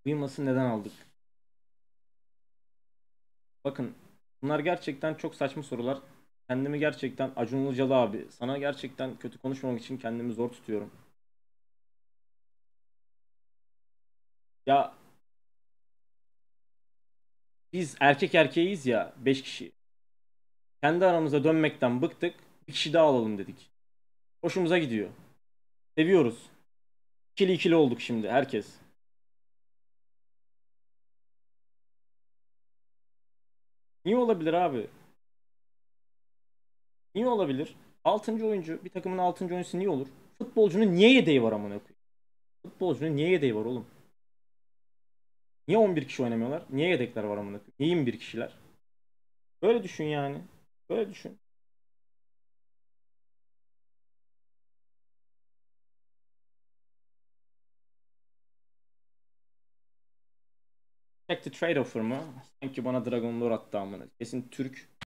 Uyuması neden aldık? Bakın, bunlar gerçekten çok saçma sorular. Kendimi gerçekten Acun Ilıcalı abi. Sana gerçekten kötü konuşmamak için kendimi zor tutuyorum. Ya biz erkek erkeğiz ya, 5 kişi. Kendi aramıza dönmekten bıktık. Bir kişi daha alalım dedik. Hoşumuza gidiyor. Seviyoruz. İkili ikili olduk şimdi herkes. Niye olabilir abi? Niye olabilir? Altıncı oyuncu, bir takımın altıncı oyuncusu niye olur? Futbolcunun niye yedeği var amına koyayım? Futbolcunun niye yedeği var oğlum? Niye 11 kişi oynamıyorlar? Niye yedekler var amına koyayım? Niye 21 kişiler? Böyle düşün yani. Böyle düşün. Check the trade offer mı? Sanki bana Dragon Lore attı amına. Kesin Türk.